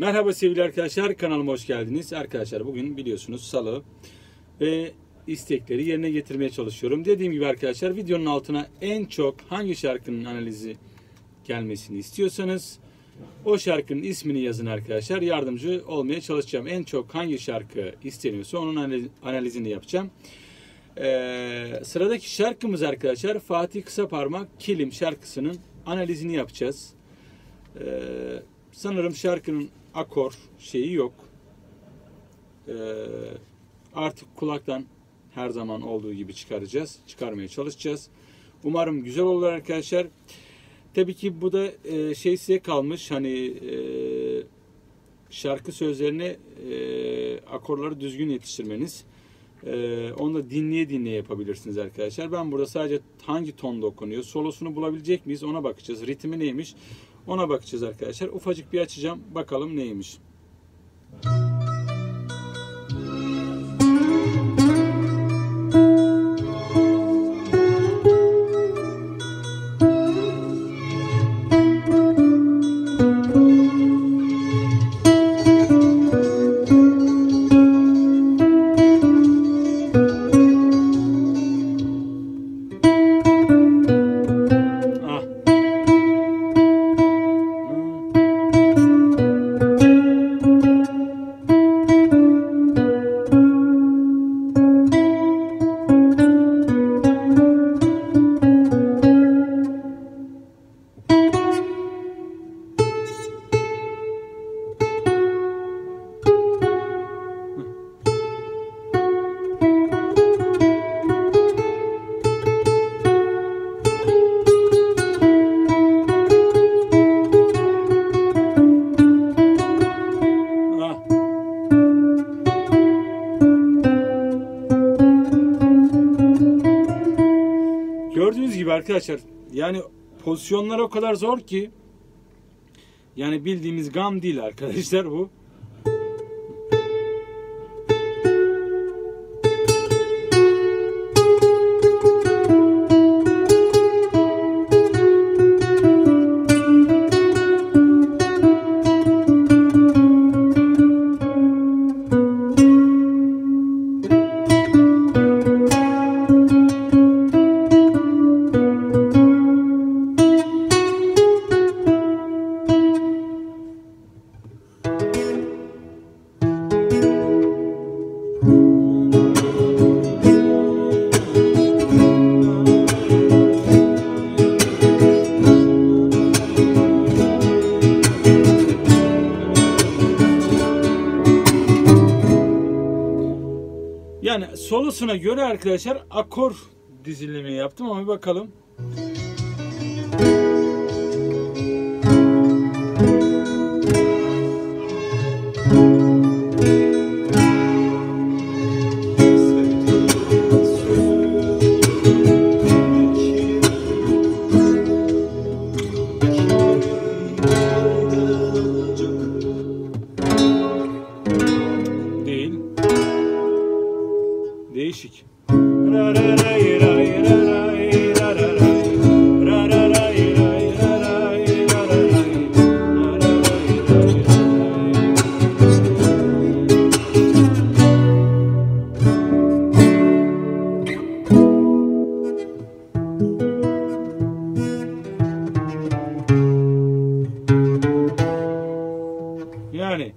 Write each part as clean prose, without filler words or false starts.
Merhaba sevgili arkadaşlar, kanalıma hoş geldiniz. Arkadaşlar bugün biliyorsunuz salı ve istekleri yerine getirmeye çalışıyorum. Dediğim gibi arkadaşlar videonun altına en çok hangi şarkının analizi gelmesini istiyorsanız o şarkının ismini yazın arkadaşlar. Yardımcı olmaya çalışacağım. En çok hangi şarkı isteniyorsa onun analizini yapacağım. Sıradaki şarkımız arkadaşlar Fatih Kısaparmak Kilim şarkısının analizini yapacağız. Sanırım şarkının akor şeyi yok. Artık kulaktan her zaman olduğu gibi çıkarmaya çalışacağız. Umarım güzel olur arkadaşlar. Tabii ki bu da size kalmış. Hani şarkı sözlerini akorları düzgün yetiştirmeniz. Onu da dinleye yapabilirsiniz arkadaşlar. Ben burada sadece hangi tonda okunuyor, solosunu bulabilecek miyiz ona bakacağız. Ritmi neymiş ona bakacağız arkadaşlar. Ufacık bir açacağım. Bakalım neymiş. Gördüğünüz gibi arkadaşlar yani pozisyonlar o kadar zor ki yani bildiğimiz gam değil arkadaşlar bu. Yani solosuna göre arkadaşlar akor dizilimi yaptım ama bir bakalım. Değil. Değişik. Yani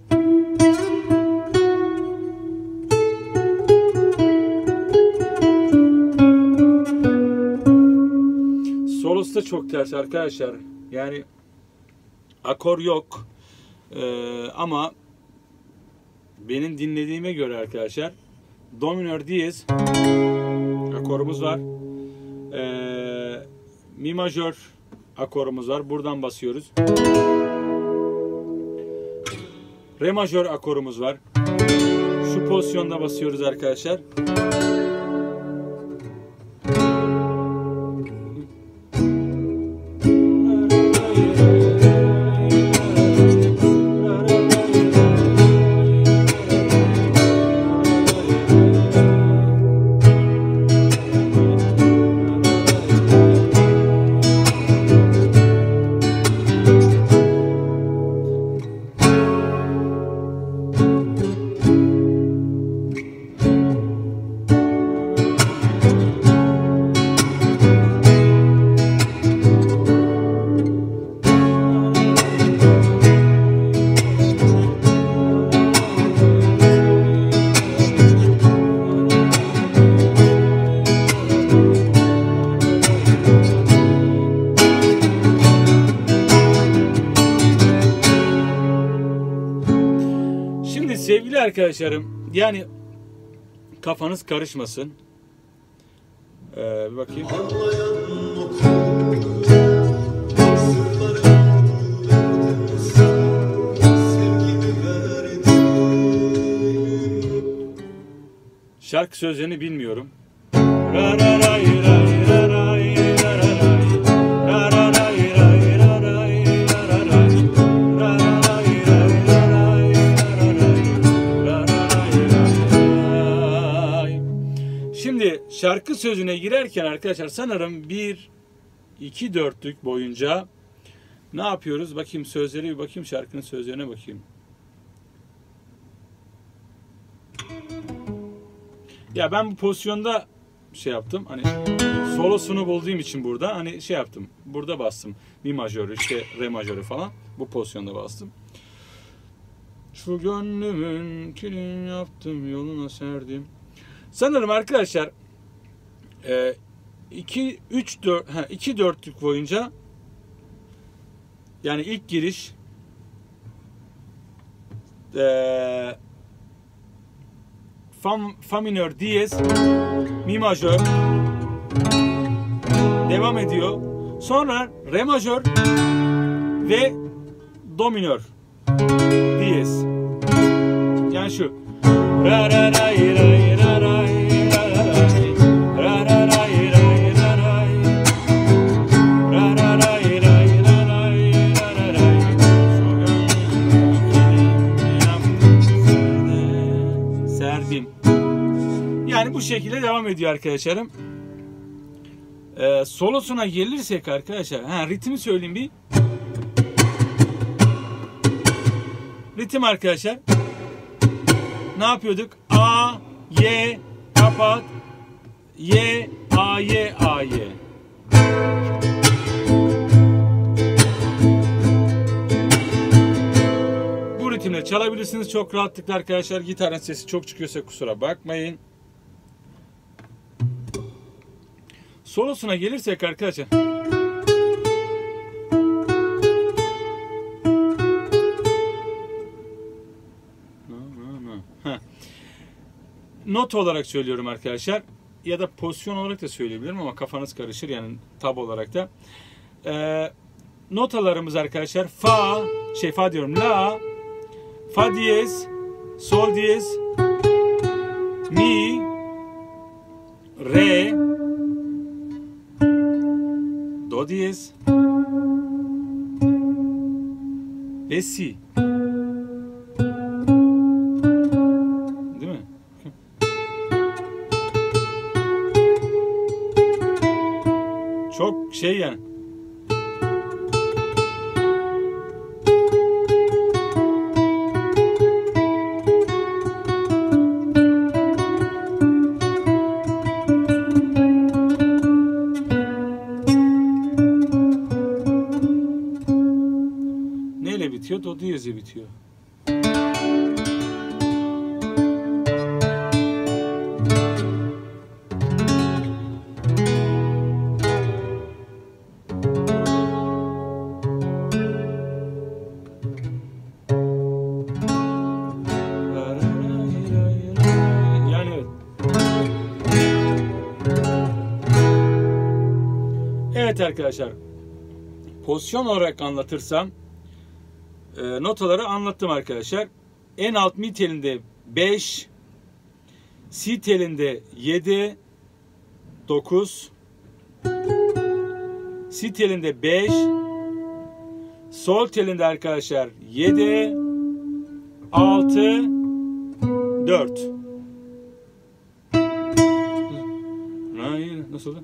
solosu da çok ters arkadaşlar. Yani akor yok. Ama benim dinlediğime göre arkadaşlar do minör diyez akorumuz var. Mi majör akorumuz var. Buradan basıyoruz. Re majör akorumuz var. Şu pozisyonda basıyoruz arkadaşlar. Sevgili arkadaşlarım, yani kafanız karışmasın. Bir bakayım. Şarkı sözlerini bilmiyorum. Şimdi şarkı sözüne girerken arkadaşlar sanırım 1-2-4'lük boyunca ne yapıyoruz? Bakayım sözleri, bir bakayım şarkının sözlerine bakayım. Ya ben bu pozisyonda şey yaptım, hani solosunu bulduğum için burada hani şey yaptım. Burada bastım. Mi majörü, işte re majörü falan. Bu pozisyonda bastım. Şu gönlümün kilini yaptım, yoluna serdim. Sanırım arkadaşlar 2-4'lük boyunca, yani ilk giriş fa minör diyez, mi majör devam ediyor. Sonra re majör ve do minör diyez. Yani şu ra ra ra ra ra ra. Yani bu şekilde devam ediyor arkadaşlarım. Solosuna gelirsek arkadaşlar, ritmi söyleyeyim bir. Ritim arkadaşlar. Ne yapıyorduk? A, Y, kapat. Y, A, Y, A, Y. Bu ritimle çalabilirsiniz çok rahatlıkla arkadaşlar. Gitarın sesi çok çıkıyorsa kusura bakmayın. Solosuna gelirsek arkadaşlar. Not olarak söylüyorum arkadaşlar. Ya da pozisyon olarak da söyleyebilirim ama kafanız karışır, yani tab olarak da. Notalarımız arkadaşlar fa diyorum, la, fa diyez, sol diyez, mi, re, do diyez ve si. Değil mi? Çok şey yani. Neyle bitiyor? Do diyez'e bitiyor. Evet arkadaşlar, pozisyon olarak anlatırsam notaları anlattım arkadaşlar. En alt mi telinde 5, si telinde 7, 9, si telinde 5, sol telinde arkadaşlar 7, 6, 4. Nasıl?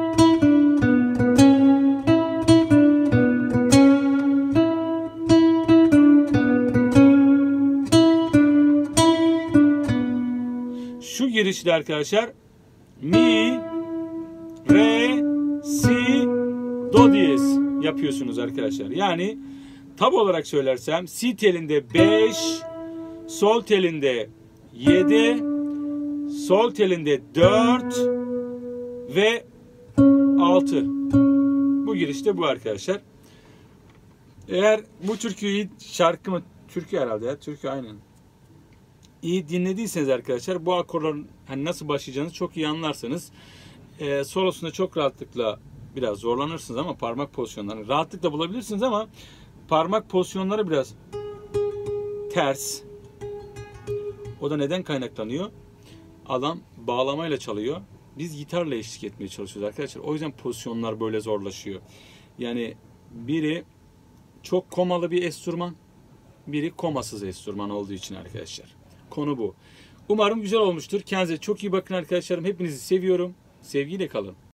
Şu girişte arkadaşlar mi, re, si, do diyez yapıyorsunuz arkadaşlar. Yani tab olarak söylersem si telinde 5, sol telinde 7, sol telinde 4 ve 6. Bu girişte bu arkadaşlar. Eğer bu türküyü, şarkı mı? Türkü herhalde ya. Türkü aynen. iyi dinlediyseniz arkadaşlar bu akorların hani nasıl başlayacağınızı çok iyi anlarsanız solosunda çok rahatlıkla biraz zorlanırsınız ama parmak pozisyonlarını rahatlıkla bulabilirsiniz ama parmak pozisyonları biraz ters. O da neden kaynaklanıyor? Adam bağlamayla çalıyor. Biz gitarla eşlik etmeye çalışıyoruz arkadaşlar. O yüzden pozisyonlar böyle zorlaşıyor. Yani biri çok komalı bir enstrüman, biri komasız enstrüman olduğu için arkadaşlar. Konu bu. Umarım güzel olmuştur. Kendinize çok iyi bakın arkadaşlarım. Hepinizi seviyorum. Sevgiyle kalın.